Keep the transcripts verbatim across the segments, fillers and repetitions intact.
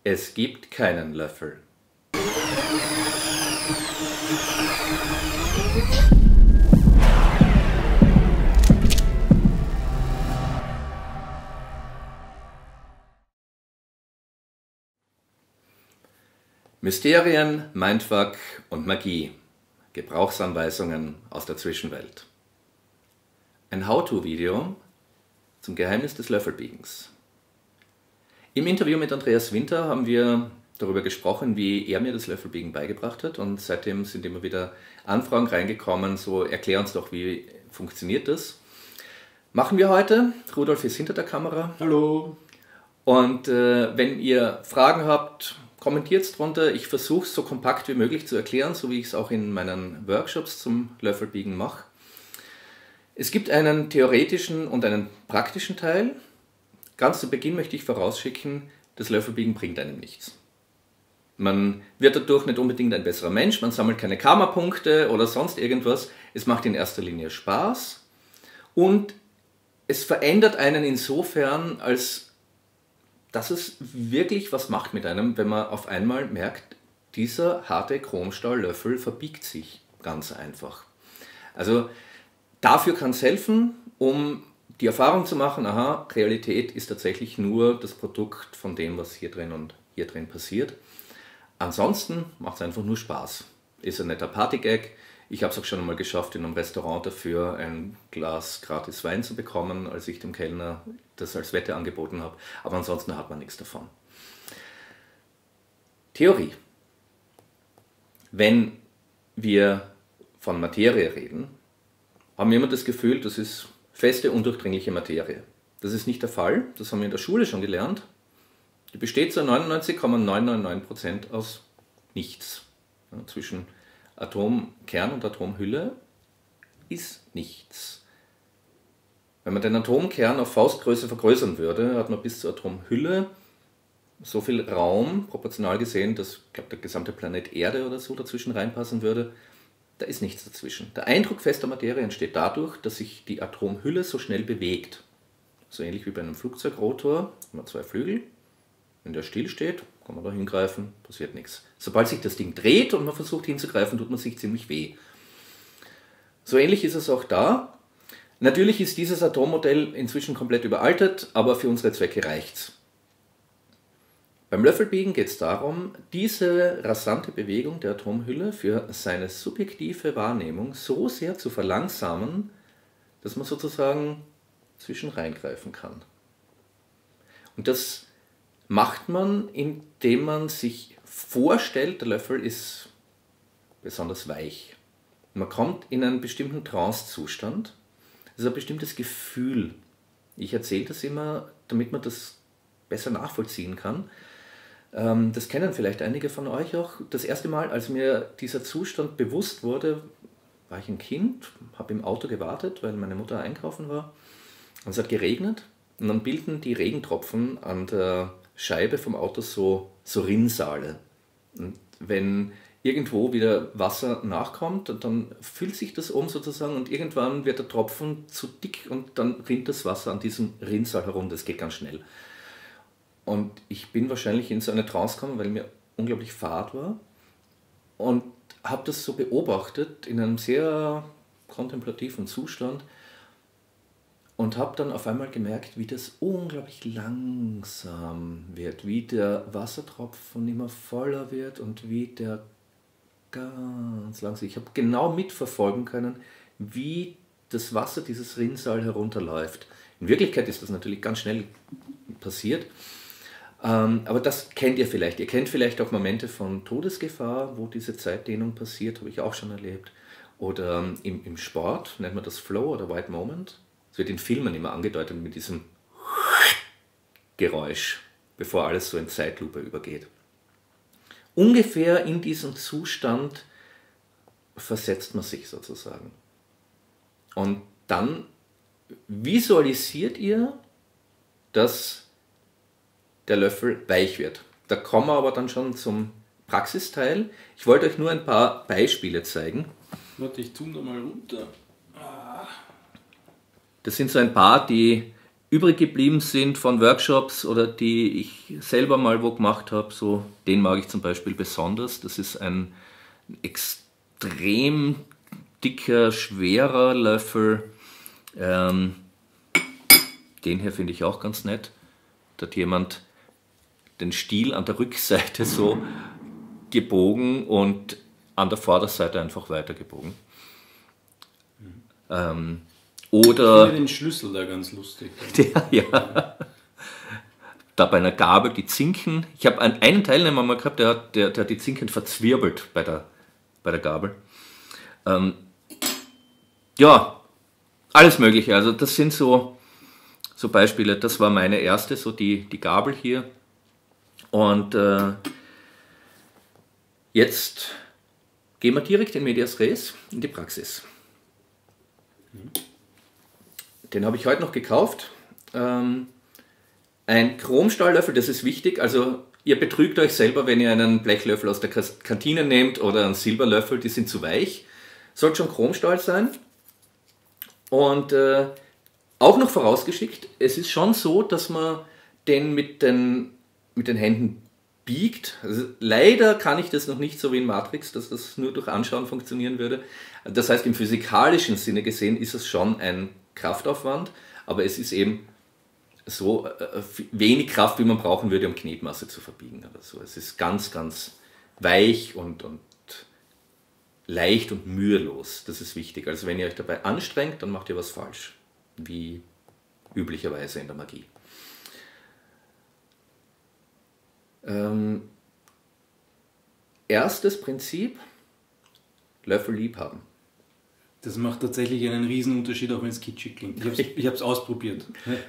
Es gibt keinen Löffel. Mysterien, Mindfuck und Magie. Gebrauchsanweisungen aus der Zwischenwelt. Ein How-To-Video zum Geheimnis des Löffelbiegens. Im Interview mit Andreas Winter haben wir darüber gesprochen, wie er mir das Löffelbiegen beigebracht hat, und seitdem sind immer wieder Anfragen reingekommen, so erklär uns doch, wie funktioniert das. Machen wir heute. Rudolf ist hinter der Kamera. Hallo. Und äh, wenn ihr Fragen habt, kommentiert es drunter. Ich versuche es so kompakt wie möglich zu erklären, so wie ich es auch in meinen Workshops zum Löffelbiegen mache. Es gibt einen theoretischen und einen praktischen Teil. Ganz zu Beginn möchte ich vorausschicken, das Löffelbiegen bringt einem nichts. Man wird dadurch nicht unbedingt ein besserer Mensch, man sammelt keine Karma-Punkte oder sonst irgendwas. Es macht in erster Linie Spaß und es verändert einen insofern, als dass es wirklich was macht mit einem, wenn man auf einmal merkt, dieser harte Chromstahllöffel verbiegt sich ganz einfach. Also dafür kann es helfen, um die Erfahrung zu machen, aha, Realität ist tatsächlich nur das Produkt von dem, was hier drin und hier drin passiert. Ansonsten macht es einfach nur Spaß. Ist ein netter Partygag. Ich habe es auch schon einmal geschafft, in einem Restaurant dafür ein Glas gratis Wein zu bekommen, als ich dem Kellner das als Wette angeboten habe. Aber ansonsten hat man nichts davon. Theorie. Wenn wir von Materie reden, haben wir immer das Gefühl, das ist feste, undurchdringliche Materie. Das ist nicht der Fall. Das haben wir in der Schule schon gelernt. Die besteht zu neunundneunzig Komma neunhundertneunundneunzig Prozent aus nichts. Ja, zwischen Atomkern und Atomhülle ist nichts. Wenn man den Atomkern auf Faustgröße vergrößern würde, hat man bis zur Atomhülle so viel Raum, proportional gesehen, dass, ich glaube, der gesamte Planet Erde oder so dazwischen reinpassen würde. Da ist nichts dazwischen. Der Eindruck fester Materie entsteht dadurch, dass sich die Atomhülle so schnell bewegt. So ähnlich wie bei einem Flugzeugrotor, haben wir zwei Flügel. Wenn der still steht, kann man da hingreifen, passiert nichts. Sobald sich das Ding dreht und man versucht hinzugreifen, tut man sich ziemlich weh. So ähnlich ist es auch da. Natürlich ist dieses Atommodell inzwischen komplett überaltet, aber für unsere Zwecke reicht's. Beim Löffelbiegen geht es darum, diese rasante Bewegung der Atomhülle für seine subjektive Wahrnehmung so sehr zu verlangsamen, dass man sozusagen zwischen reingreifen kann. Und das macht man, indem man sich vorstellt, der Löffel ist besonders weich. Man kommt in einen bestimmten Trance-Zustand. Das ist ein bestimmtes Gefühl. Ich erzähle das immer, damit man das besser nachvollziehen kann. Das kennen vielleicht einige von euch auch. Das erste Mal, als mir dieser Zustand bewusst wurde, war ich ein Kind, habe im Auto gewartet, weil meine Mutter einkaufen war. Und es hat geregnet. Und dann bilden die Regentropfen an der Scheibe vom Auto so, so Rinnsale. Und wenn irgendwo wieder Wasser nachkommt, dann füllt sich das um sozusagen und irgendwann wird der Tropfen zu dick und dann rinnt das Wasser an diesem Rinnsal herum. Das geht ganz schnell. Und ich bin wahrscheinlich in so eine Trance gekommen, weil mir unglaublich fad war und habe das so beobachtet in einem sehr kontemplativen Zustand. Und habe dann auf einmal gemerkt, wie das unglaublich langsam wird, wie der Wassertropfen immer voller wird und wie der ganz langsam. Ich habe genau mitverfolgen können, wie das Wasser dieses Rinnsal herunterläuft. In Wirklichkeit ist das natürlich ganz schnell passiert, ähm, aber das kennt ihr vielleicht. Ihr kennt vielleicht auch Momente von Todesgefahr, wo diese Zeitdehnung passiert, habe ich auch schon erlebt. Oder ähm, im, im Sport nennt man das Flow oder White Moment. Es wird in Filmen immer angedeutet mit diesem Geräusch, bevor alles so in Zeitlupe übergeht. Ungefähr in diesem Zustand versetzt man sich sozusagen. Und dann visualisiert ihr, dass der Löffel weich wird. Da kommen wir aber dann schon zum Praxisteil. Ich wollte euch nur ein paar Beispiele zeigen. Warte, ich zoome da mal runter. Das sind so ein paar, die übrig geblieben sind von Workshops oder die ich selber mal wo gemacht habe, so, den mag ich zum Beispiel besonders. Das ist ein extrem dicker, schwerer Löffel. Ähm, den hier finde ich auch ganz nett. Da hat jemand den Stiel an der Rückseite so gebogen und an der Vorderseite einfach weitergebogen. Mhm. Ähm, oder ich finde den Schlüssel da ganz lustig. Der, ja. Da bei einer Gabel die Zinken. Ich habe einen, einen Teilnehmer mal gehabt, der hat, der, der hat die Zinken verzwirbelt bei der, bei der Gabel. Ähm, ja, alles Mögliche. Also das sind so, so Beispiele. Das war meine erste, so die, die Gabel hier. Und äh, jetzt gehen wir direkt in medias res, in die Praxis. Den habe ich heute noch gekauft. Ähm, ein Chromstahllöffel, das ist wichtig. Also ihr betrügt euch selber, wenn ihr einen Blechlöffel aus der Kantine nehmt oder einen Silberlöffel, die sind zu weich. Sollte schon Chromstahl sein. Und äh, auch noch vorausgeschickt, es ist schon so, dass man den mit den, mit den Händen biegt. Also leider kann ich das noch nicht so wie in Matrix, dass das nur durch Anschauen funktionieren würde. Das heißt, im physikalischen Sinne gesehen ist es schon ein Kraftaufwand, aber es ist eben so äh, wenig Kraft, wie man brauchen würde, um Knetmasse zu verbiegen oder so. Es ist ganz, ganz weich und, und leicht und mühelos. Das ist wichtig. Also wenn ihr euch dabei anstrengt, dann macht ihr was falsch, wie üblicherweise in der Magie. Ähm, erstes Prinzip, Löffel lieb haben. Das macht tatsächlich einen Riesenunterschied, auch wenn es kitschig klingt. Ich habe es ausprobiert.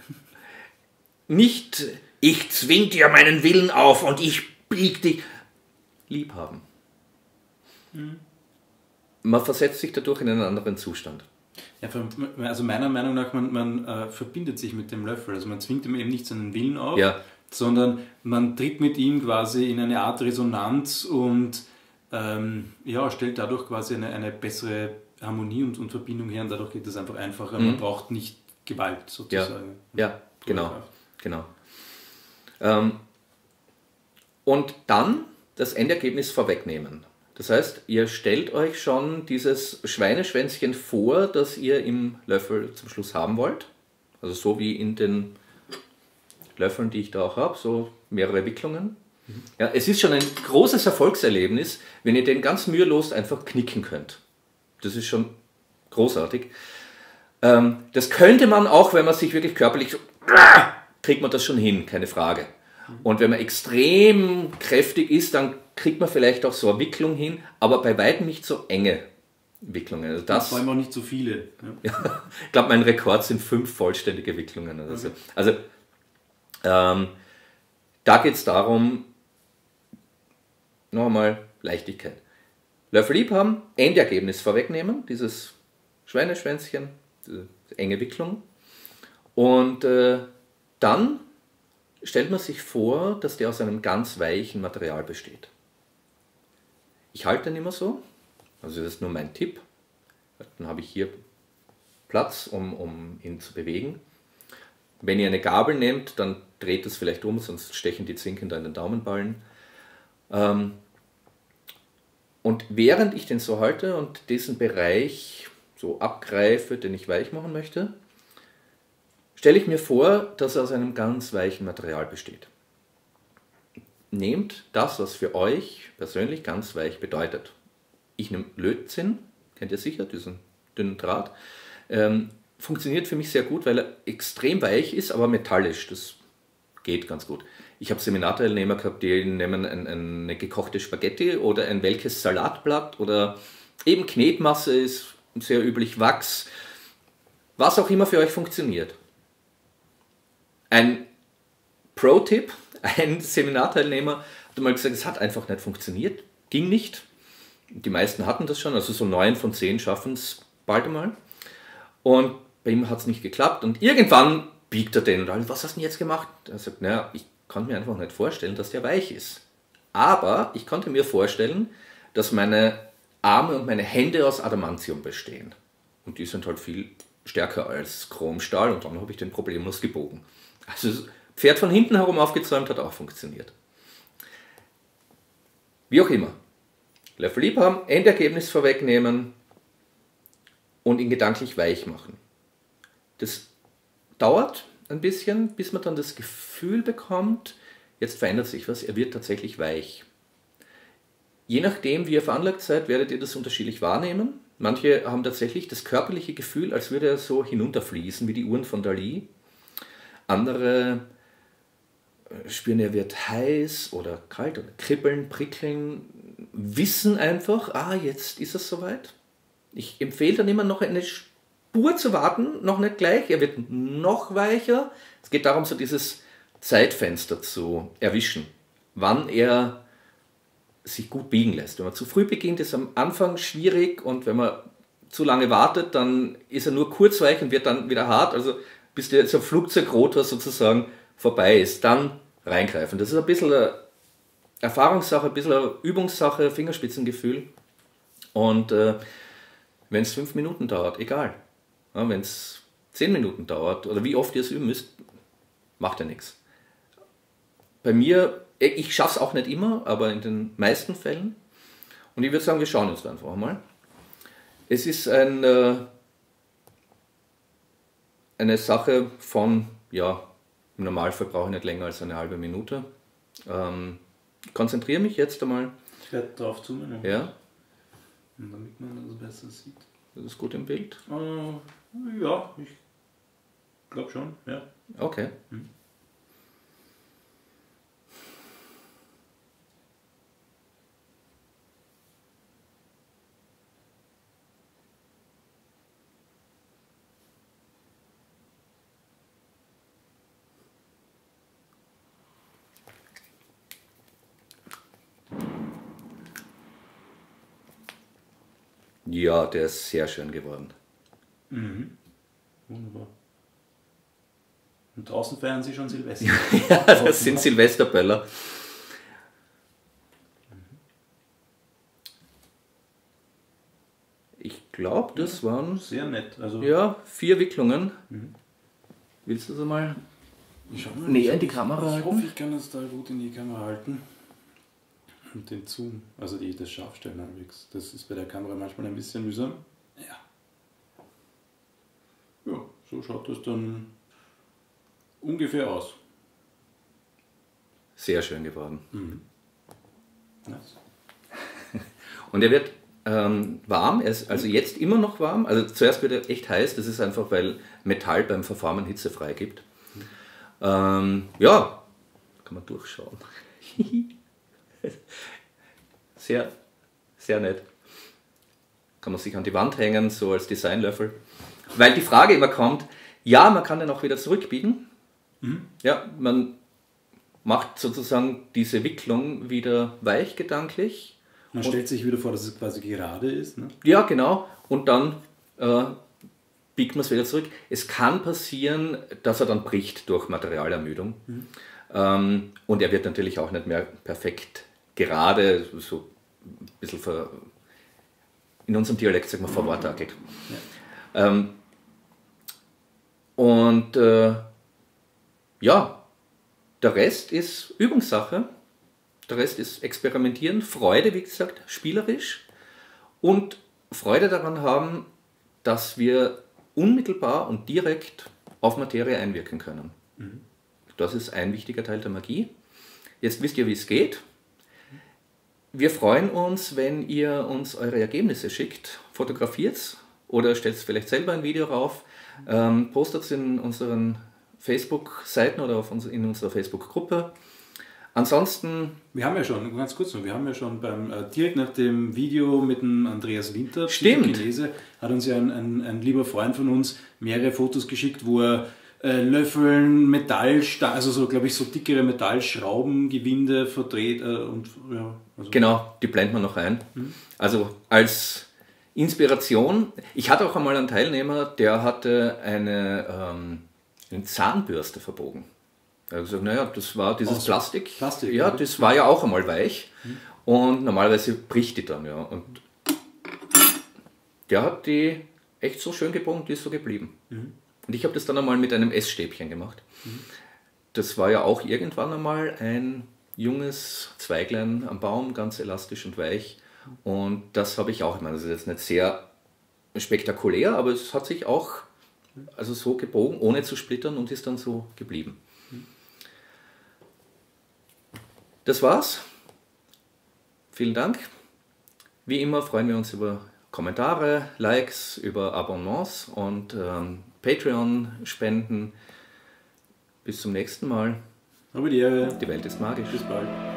Nicht, ich zwing dir meinen Willen auf und ich bieg dich. Lieb haben. Mhm. Man versetzt sich dadurch in einen anderen Zustand. Ja, also meiner Meinung nach, man, man äh, verbindet sich mit dem Löffel. Also man zwingt ihm eben nicht seinen Willen auf, ja. sondern man tritt mit ihm quasi in eine Art Resonanz und ähm, ja, stellt dadurch quasi eine, eine bessere Harmonie und, und Verbindung her und dadurch geht es einfach einfacher. Mhm. Man braucht nicht Gewalt sozusagen. Ja, ja genau. genau. Ähm, und dann das Endergebnis vorwegnehmen. Das heißt, ihr stellt euch schon dieses Schweineschwänzchen vor, das ihr im Löffel zum Schluss haben wollt. Also so wie in den Löffeln, die ich da auch habe, so mehrere Wicklungen. Mhm. Ja, es ist schon ein großes Erfolgserlebnis, wenn ihr den ganz mühelos einfach knicken könnt. Das ist schon großartig. Ähm, das könnte man auch, wenn man sich wirklich körperlich so, kriegt man das schon hin, keine Frage. Und wenn man extrem kräftig ist, dann kriegt man vielleicht auch so eine Wicklung hin, aber bei weitem nicht so enge Wicklungen. Also das, vor allem auch nicht so viele. Ja. Ja, ich glaube, mein Rekord sind fünf vollständige Wicklungen. Oder so. Also ähm, da geht es darum, noch einmal Leichtigkeit. Löffel lieb haben, Endergebnis vorwegnehmen, dieses Schweineschwänzchen, diese enge Wicklung. Und äh, dann stellt man sich vor, dass der aus einem ganz weichen Material besteht. Ich halte den immer so, also das ist nur mein Tipp. Dann habe ich hier Platz, um, um ihn zu bewegen. Wenn ihr eine Gabel nehmt, dann dreht es vielleicht um, sonst stechen die Zinken da in den Daumenballen. Ähm, und während ich den so halte und diesen Bereich so abgreife, den ich weich machen möchte, stelle ich mir vor, dass er aus einem ganz weichen Material besteht. Nehmt das, was für euch persönlich ganz weich bedeutet. Ich nehme Lötzinn, kennt ihr sicher, diesen dünnen Draht. Ähm, funktioniert für mich sehr gut, weil er extrem weich ist, aber metallisch. Das geht ganz gut. Ich habe Seminarteilnehmer gehabt, die nehmen ein, eine gekochte Spaghetti oder ein welkes Salatblatt oder eben Knetmasse ist sehr üblich, Wachs, was auch immer für euch funktioniert. Ein Pro-Tipp, ein Seminarteilnehmer hat mal gesagt, es hat einfach nicht funktioniert, ging nicht. Die meisten hatten das schon, also so neun von zehn schaffen es bald einmal. Und bei ihm hat es nicht geklappt und irgendwann biegt er den und alle, was hast du denn jetzt gemacht? Er sagt, naja, ich konnte mir einfach nicht vorstellen, dass der weich ist. Aber ich konnte mir vorstellen, dass meine Arme und meine Hände aus Adamantium bestehen. Und die sind halt viel stärker als Chromstahl und dann habe ich den problemlos gebogen. Also das Pferd von hinten herum aufgezäumt hat auch funktioniert. Wie auch immer. Löffel lieb haben, Endergebnis vorwegnehmen und ihn gedanklich weich machen. Das dauert ein bisschen, bis man dann das Gefühl bekommt, jetzt verändert sich was, er wird tatsächlich weich. Je nachdem, wie ihr veranlagt seid, werdet ihr das unterschiedlich wahrnehmen. Manche haben tatsächlich das körperliche Gefühl, als würde er so hinunterfließen, wie die Uhren von Dali. Andere spüren, er wird heiß oder kalt oder kribbeln, prickeln, wissen einfach, ah, jetzt ist es soweit. Ich empfehle dann immer noch eine Spur zu warten, noch nicht gleich, er wird noch weicher. Es geht darum, so dieses Zeitfenster zu erwischen, wann er sich gut biegen lässt. Wenn man zu früh beginnt, ist am Anfang schwierig und wenn man zu lange wartet, dann ist er nur kurz weich und wird dann wieder hart. Also bis der so Flugzeugrotor sozusagen vorbei ist, dann reingreifen. Das ist ein bisschen eine Erfahrungssache, ein bisschen eine Übungssache, Fingerspitzengefühl. Und äh, wenn es fünf Minuten dauert, egal. Ja, wenn es zehn Minuten dauert oder wie oft ihr es üben müsst, macht ja nichts. Bei mir, ich schaffe es auch nicht immer, aber in den meisten Fällen. Und ich würde sagen, wir schauen uns einfach mal. Es ist ein, äh, eine Sache von, ja, im Normalfall brauche ich nicht länger als eine halbe Minute. Ähm, ich konzentriere mich jetzt einmal. Ich werde drauf zoomen. Ja. Und damit man das besser sieht. Das ist gut im Bild? Äh, ja, ich glaube schon, ja. Okay. Hm. Ja, der ist sehr schön geworden. Mhm. Wunderbar. Und draußen feiern Sie schon Silvester? Ja, das sind Silvesterböller. Ich glaube, das waren sehr nett. Also ja, vier Wicklungen. Mhm. Willst du sie mal ich mal, näher in die Kamera halten? Ich hoffe, ich kann das da gut in die Kamera halten. Und den Zoom, also die, das Scharfstellen halbwegs. Das ist bei der Kamera manchmal ein bisschen mühsam. Ja. Ja, so schaut das dann ungefähr aus. Sehr schön geworden. Mhm. Nice. Und er wird ähm, warm, er ist also jetzt immer noch warm. Also zuerst wird er echt heiß, das ist einfach, weil Metall beim Verformen Hitze freigibt. Mhm. Ähm, ja, kann man durchschauen. Sehr, sehr nett. Kann man sich an die Wand hängen, so als Designlöffel. Weil die Frage immer kommt, ja, man kann den auch wieder zurückbiegen. Mhm. Ja, man macht sozusagen diese Wicklung wieder weich gedanklich. Man und stellt sich wieder vor, dass es quasi gerade ist. Ne? Ja, genau. Und dann äh, biegt man es wieder zurück. Es kann passieren, dass er dann bricht durch Materialermüdung. Mhm. Ähm, und er wird natürlich auch nicht mehr perfekt gerade, so ein bisschen ver, in unserem Dialekt sagt man verwortakelt. Ja. Ähm, und äh, ja, der Rest ist Übungssache, der Rest ist Experimentieren, Freude, wie gesagt, spielerisch und Freude daran haben, dass wir unmittelbar und direkt auf Materie einwirken können. Mhm. Das ist ein wichtiger Teil der Magie. Jetzt wisst ihr, wie es geht. Wir freuen uns, wenn ihr uns eure Ergebnisse schickt, fotografiert es oder stellt es vielleicht selber ein Video rauf, ähm, postet es in unseren Facebook-Seiten oder auf uns, in unserer Facebook-Gruppe. Ansonsten... Wir haben ja schon, ganz kurz noch, wir haben ja schon beim, äh, direkt nach dem Video mit dem Andreas Winter, Stimmt. Chinese, hat uns ja ein, ein, ein lieber Freund von uns mehrere Fotos geschickt, wo er äh, Löffeln, Metallstangen, also so, glaube ich, so dickere Metallschraubengewinde verdreht äh, und ja. Also genau, die blenden wir noch ein. Mhm. Also als Inspiration, ich hatte auch einmal einen Teilnehmer, der hatte eine, ähm, eine Zahnbürste verbogen. Er hat gesagt, naja, das war dieses also Plastik. Plastik. Ja, das war ja auch einmal weich. Mhm. Und normalerweise bricht die dann, ja. Und der hat die echt so schön gebogen, die ist so geblieben. Mhm. Und ich habe das dann einmal mit einem Essstäbchen gemacht. Mhm. Das war ja auch irgendwann einmal ein junges Zweiglein am Baum, ganz elastisch und weich. Und das habe ich auch, ich meine, das ist jetzt nicht sehr spektakulär, aber es hat sich auch also so gebogen, ohne zu splittern und ist dann so geblieben. Das war's. Vielen Dank. Wie immer freuen wir uns über Kommentare, Likes, über Abonnements und ähm, Patreon-Spenden. Bis zum nächsten Mal. Aber die Ehre. Die Welt ist magisch. Bis bald.